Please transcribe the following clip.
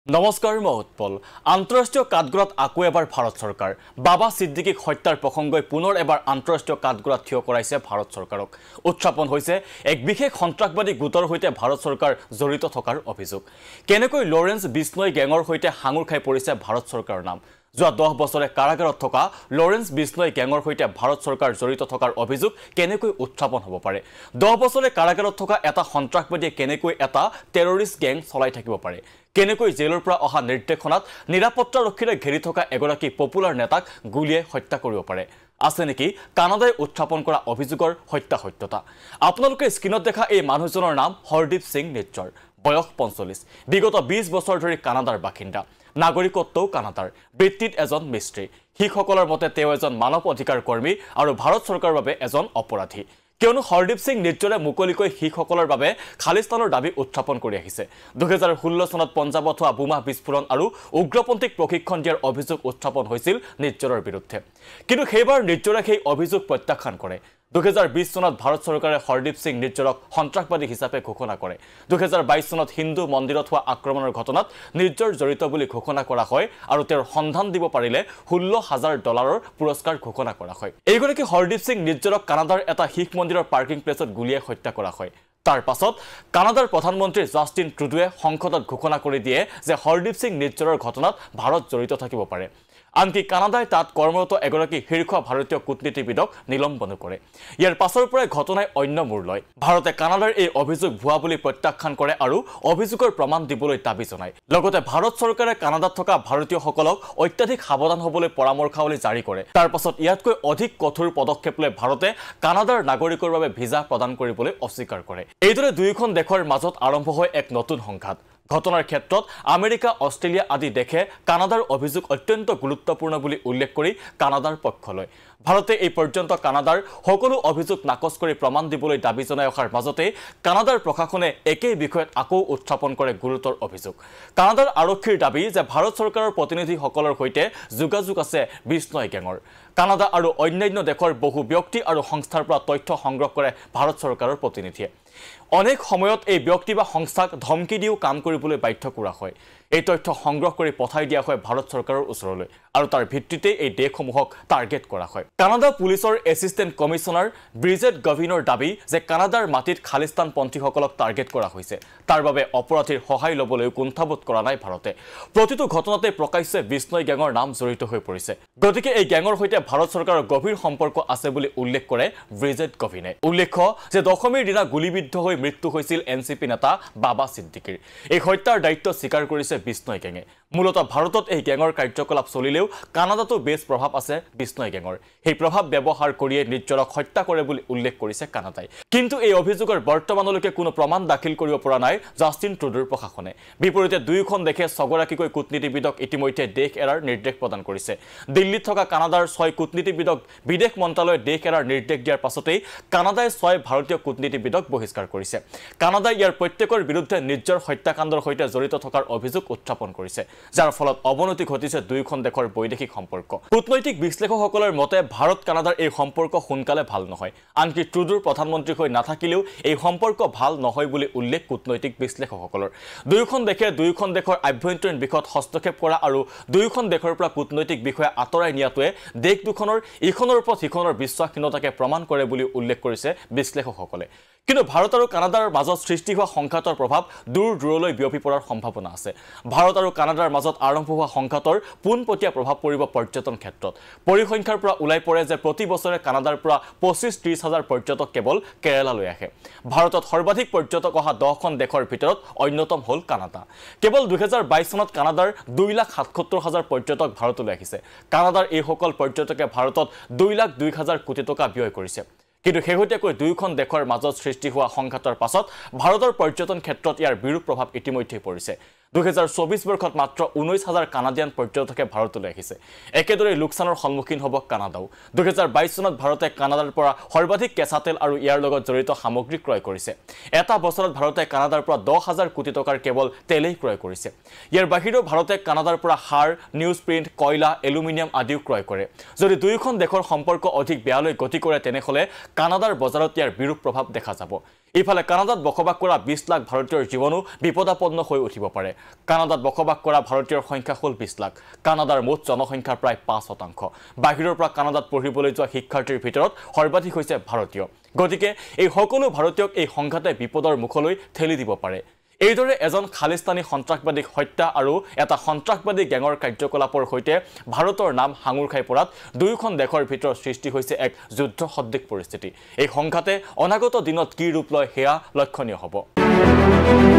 নমস্কাৰ মই উৎপল আন্তঃৰাষ্ট্ৰীয় কাঠগড়াত আকৌ এবাৰ ভাৰত চৰকাৰ বাবা সিদ্দিকীক হত্যাৰ প্ৰসংগই পুনৰ এবাৰ আন্তঃৰাষ্ট্ৰীয় কাঠগড়াত থিয় কৰাইছে ভাৰত চৰকাৰক উত্থাপন হৈছে এক বিশেষ সন্ত্ৰাসবাদী গোটৰ সৈতে ভাৰত চৰকাৰ জড়িত থকাৰ অভিযোগ কেনেকৈ লৰেন্স বিষ্ণৈ গেঙৰ সৈতে হাঙুৰ খাই পৰিছে ভাৰত চৰকাৰৰ নাম যোৱা 10 বছৰে কাৰাগাৰত থকা লৰেন্স বিষ্ণৈ গেঙৰ সৈতে ভাৰত চৰকাৰ জড়িত থকাৰ অভিযোগ কেনেকৈ উত্থাপন হ'ব পাৰে 10 বছৰে কাৰাগাৰত থকা এটা সন্ত্ৰাসবাদীয়ে কেনেকৈ এটা টেৰৰিষ্ট গেং চলাই থাকিব পাৰে কেনেকৈ জেলৰ পৰা অহা নিৰ্দেশনাত নিৰাপত্তাৰক্ষীৰে ঘেৰি থকা এগৰাকী পপুলাৰ নেতাক গুলিয়াই হত্যা কৰিব পাৰে আছে নেকি কানাডাই উত্থাপন কৰা অভিযোগৰ সত্যতা আপোনালোকে স্ক্ৰিনত দেখা এই মানুহজনৰ নাম হৰদীপ সিং নিজ্জৰ বয়স 45 বিগত 20 বছৰ ধৰি কানাডাৰ বাসিন্দা নাগৰিকত্বও কানাডাৰ বৃত্তিত এজন মিস্ত্ৰী শিক্ষকসকলৰ মতে তেওঁ এজন মানৱ অধিকাৰ কৰ্মী আৰু ভাৰত চৰকাৰৰ বাবে এজন অপৰাধী কিয়নো হৰদীপ সিং নিজ্জৰে মুকলিকৈ শিক্ষকসকলৰ বাবে খালিস্তানৰ দাবী উত্থাপন কৰি আহিছে 2016 চনত পঞ্জাৱত হোৱা বোমা বিস্ফোৰণ আৰু উগ্ৰপন্থীক প্ৰশিক্ষণ দিয়াৰ অভিযোগ উত্থাপন হৈছিল নিজ্জৰৰ বিৰুদ্ধে কিন্তু সেইবাৰ নিজ্জৰে সেই অভিযোগ প্ৰত্যাখ্যান কৰে 2020 চনত ভাৰত চৰকাৰে হৰদীপ সিং নিজ্জৰক সন্ত্ৰাসবাদী হিচাপে ঘোষণা কৰে 2022 চনত হিন্দু মন্দিৰত হোৱা আক্ৰমণৰ ঘটনাত নিজ্জৰ জড়িত বুলি ঘোষণা কৰা হয় আৰু তেওঁৰ সন্ধান দিব পাৰিলে $16,000 পুৰস্কাৰ ঘোষণা কৰা হয় এইগৰাকী হৰদীপ সিং নিজ্জৰক কানাডাৰ এটা শিখ মন্দিৰৰ পাৰ্কিং প্লেচত গুলিয়াই হত্যা কৰা হয় তাৰ পাছত কানাডাৰ প্ৰধানমন্ত্ৰী জাষ্টিন ট্ৰুডোৱে সংসদত ঘোষণা কৰি দিয়ে যে হৰদীপ সিং নিজ্জৰৰ ঘটনাত ভাৰত জড়িত থাকিব পাৰে আনকি কানাডাই তাত কৰ্মৰত এগৰাকী শীৰ্ষ ভাৰতীয় কূটনীতিবিদক নিলম্বন কৰে ইয়াৰ পাছৰ পৰাই ঘটনাই অন্য মূৰ লয় ভাৰতে কানাডাৰ এই অভিযোগ ভুৱা বুলি প্ৰত্যাখ্যান কৰে আৰু অভিযোগৰ প্ৰমাণ দিবলৈ দাবী জনায় লগতে ভাৰত চৰকাৰে কানাডাত থকা ভাৰতীয়সকলক অত্যাধিক সাৱধান হ'বলৈ পৰামৰ্শাৱলী জাৰি কৰে তাৰ পাছত ইয়াতকৈ অধিক কঠোৰ পদক্ষেপ লৈ ভাৰতে কানাডাৰ নাগৰিকৰ বাবে ভিসা প্ৰদান কৰিবলৈ অস্বীকাৰ কৰে এইদৰে দুয়োখন দেশৰ মাজত আৰম্ভ হয় এক নতুন সংঘাত ঘটনাৰ ক্ষেত্ৰত আমেৰিকা অষ্ট্ৰেলিয়া আদি দেশে কানাডাৰ অভিযোগ অত্যন্ত গুৰুত্বপূৰ্ণ বুলি উল্লেখ কৰি কানাডাৰ পক্ষ লয় ভাৰতে এই পৰ্যন্ত কানাডাৰ সকলো অভিযোগ নাকচ কৰি প্ৰমাণ দিবলৈ দাবী জনাই অহাৰ মাজতে কানাডাৰ প্ৰশাসনে একেই বিষয়ত আকৌ উত্থাপন কৰে গুৰুতৰ অভিযোগ কানাডাৰ আৰক্ষীৰ দাবী যে ভাৰত চৰকাৰৰ প্ৰতিনিধিসকলৰ সৈতে যোগাযোগ আছে বিষ্ণৈ গেঙৰ কানাডা আৰু অন্যান্য দেশৰ বহু ব্যক্তি আৰু সংস্থাৰ পৰা তথ্য সংগ্ৰহ কৰে ভাৰত চৰকাৰৰ প্ৰতিনিধিয়ে অনেক সময়ত এই ব্যক্তি বা সংস্থাক ধমকি দিও কাম কৰিবলৈ বাধ্য কৰা হয় এই তথ্য সংগ্ৰহ কৰি পঠাই দিয়া হয় ভাৰত চৰকাৰৰ ওচৰলৈ আৰু তাৰ ভিত্তিতে এই দেশসমূহক টাৰ্গেট কৰা হয় কানাডা পুলিচৰ এছিষ্টেণ্ট কমিছনাৰ ব্ৰিজেট গভিনৰ দাবী যে কানাডাৰ মাটিত খালিস্তানপন্থীসকলক টাৰ্গেট কৰা হৈছে তাৰ বাবে অপৰাধীৰ সহায় ল'বলৈ কুণ্ঠাবোধ কৰা নাই ভাৰতে প্ৰতিটো ঘটনাতে প্ৰকাশ্যে বিষ্ণৈ গেঙৰ নাম জড়িত হৈ পৰিছে গতিকে এই গেঙৰ সৈতে ভাৰত চৰকাৰৰ গভীৰ সম্পৰ্ক আছে বুলি উল্লেখ কৰে ব্ৰিজেট গভিনে উল্লেখ্য যে দশমীৰ দিনা গুলিবিদ্ধ হৈ মৃত্যু হৈছিল এনচিপি নেতা বাবা সিদ্দিকীৰ এই হত্যাৰ দায়িত্ব স্বীকাৰ কৰিছে বিষ্ণৈ গেঙে মূলতঃ ভাৰতত এই গেঙৰ কাৰ্যকলাপ চলিলেও কানাডাতো বেছ প্ৰভাৱ আছে বিষ্ণৈ গেঙৰ সেই প্ৰভাৱ ব্যৱহাৰ কৰিয়ে নিজ্জৰক হত্যা কৰে বুলি উল্লেখ কৰিছে কানাডাই কিন্তু এই অভিযোগৰ বৰ্তমানলৈকে কোনো প্ৰমাণ দাখিল কৰিব পৰা নাই জাষ্টিন ট্ৰুডোৰ প্ৰশাসনে বিপৰীতে দুয়োখন দেশে ছগৰাকীকৈ কূটনীতিবিদক ইতিমধ্যে দেশ এৰাৰ নিৰ্দেশ প্ৰদান কৰিছে দিল্লীত থকা কানাডাৰ 6 কূটনীতিবিদক বিদেশ মন্ত্ৰালয়ে দেশ এৰাৰ নিৰ্দেশ দিয়াৰ পাছতেই কানাডাই 6 ভাৰতীয় কূটনীতিবিদক বহিষ্কাৰ কৰিছে কানাডাই ইয়াৰ প্ৰত্যেকৰ বিৰুদ্ধে নিজ্জৰ হত্যাকাণ্ডৰ সৈতে জড়িত থকাৰ অভিযোগ উত্থাপন কৰিছে যাৰ ফলত অৱনতি ঘটিছে দুয়োখন দেশৰ বৈদেশিক সম্পৰ্ক কূটনৈতিক বিশ্লেষকসকলৰ মতে ভাৰত কানাডাৰ এই সম্পৰ্ক সোনকালে ভাল নহয় আনকি ট্ৰুডোৰ প্ৰধানমন্ত্ৰী হৈ নাথাকিলেও এই সম্পৰ্ক ভাল নহয় বুলি উল্লেখ কূটনৈতিক বিশ্লেষকসকলৰ দুয়োখন দেশে দুয়োখন দেশৰ আভ্যন্তৰীণ বিষয়ত হস্তক্ষেপ কৰা আৰু দুয়োখন দেশৰ পৰা কূটনৈতিক বিষয় আঁতৰাই নিয়াটোৱে দেশ দুখনৰ ইখনৰ ওপৰত সিখনৰ বিশ্বাসহীনতাকে প্ৰমাণ কৰে বুলি উল্লেখ কৰিছে বিশ্লেষকসকলে কিন্তু ভাৰত আৰু কানাডাৰ মাজত সৃষ্টি হোৱা সংঘাতৰ প্ৰভাৱ দূৰ দূৰলৈ বিয়পি পৰাৰ সম্ভাৱনা আছে ভাৰত আৰু কানাডাৰ মাজত আৰম্ভ হোৱা সংঘাতৰ পোনপটীয়া প্ৰভাৱ পৰিব পৰ্যটন ক্ষেত্ৰত পৰিসংখ্যাৰ পৰা ওলাই পৰে যে প্ৰতি বছৰে কানাডাৰ পৰা 25-30 হাজাৰ পৰ্যটক কেৱল কেৰালালৈ আহে ভাৰতত সৰ্বাধিক পৰ্যটক অহা 10খন দেশৰ ভিতৰত অন্যতম হ'ল কানাডা কেৱল 2022 চনত কানাডাৰ 2,77,000 পৰ্যটক ভাৰতলৈ আহিছে কানাডাৰ এই সকল পৰ্যটকে ভাৰতত 2,02,000 কোটি টকা ব্যয় কৰিছে কিন্তু শেহতীয়াকৈ দুয়োখন দেশৰ মাজত সৃষ্টি হোৱা সংঘাতৰ পাছত ভাৰতৰ পৰ্যটন ক্ষেত্ৰত ইয়াৰ বিৰূপ প্ৰভাৱ ইতিমধ্যে পৰিছে 2024 বৰ্ষত মাত্ৰ 19,000 কানাডিয়ান পৰ্যটকে ভাৰতলৈ আহিছে একেদৰে লোকচানৰ সন্মুখীন হ'ব কানাডাও 2022 চনত ভাৰতে কানাডাৰ পৰা সৰ্বাধিক কেঁচা তেল আৰু ইয়াৰ লগত জড়িত সামগ্ৰী ক্ৰয় কৰিছে এটা বছৰত ভাৰতে কানাডাৰ পৰা 10,000 কোটি টকাৰ কেৱল তেলেই ক্ৰয় কৰিছে ইয়াৰ বাহিৰেও ভাৰতে কানাডাৰ পৰা সাৰ নিউজ প্ৰিণ্ট কয়লা এলুমিনিয়াম আদিও ক্ৰয় কৰে যদি দুয়োখন দেশৰ সম্পৰ্ক অধিক বেয়ালৈ গতি কৰে তেনেহলে কানাডাৰ বজাৰত ইয়াৰ বিৰূপ প্ৰভাৱ দেখা যাব ইফালে কানাডাত বসবাস কৰা 20 লাখ ভাৰতীয়ৰ জীৱনো বিপদাপন্ন হৈ উঠিব পাৰে কানাডাত বসবাস কৰা ভাৰতীয়ৰ সংখ্যা হ'ল 20 লাখ কানাডাৰ মুঠ জনসংখ্যাৰ প্ৰায় 5% বাহিৰৰ পৰা কানাডাত পঢ়িবলৈ যোৱা শিক্ষাৰ্থীৰ ভিতৰত সৰ্বাধিক হৈছে ভাৰতীয় গতিকে এই সকলো ভাৰতীয়ক এই সংঘাতে বিপদৰ মুখলৈ ঠেলি দিব পাৰে এইদৰে এজন খালিস্তানী সন্ত্ৰাসবাদীক হত্যা আৰু এটা সন্ত্ৰাসবাদী গ্যাঙৰ কাৰ্যকলাপৰ হৈতে ভাৰতৰ নাম হাঙুৰ খাই পৰাত দুয়োখন দেশৰ ভিতৰত সৃষ্টি হৈছে এক যুদ্ধ সদৃশ পৰিস্থিতি এই সংঘাতে অনাগত দিনত কি ৰূপ লয় হেয়া লক্ষণীয় হ'ব